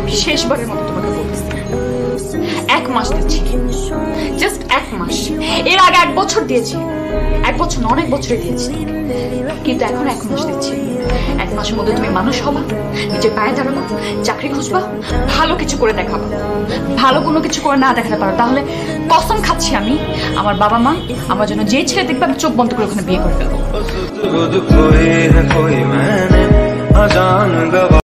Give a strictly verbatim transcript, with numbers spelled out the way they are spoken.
আমি শেষবারের মতো তোমাকে বলতেছি, এক মাস দিচ্ছি, জাস্ট এক মাস। এর আগে এক বছর দিয়েছি, এক বছর না অনেক বছরে দিয়েছি, কিন্তু এখন এক মাস দিচ্ছি। এক মাসের মধ্যে তুমি মানুষ হবা, নিজের পায়ে দাঁড়াবা, চাকরি খুঁজবা, ভালো কিছু করে দেখাবা। ভালো কোনো কিছু করে না দেখাতে পারো তাহলে কসম খাচ্ছি আমি, আমার বাবা মা আমার জন্য যে ছেলে দেখবে আমি চোখ বন্ধ করে ওখানে বিয়ে করে ফেলবো।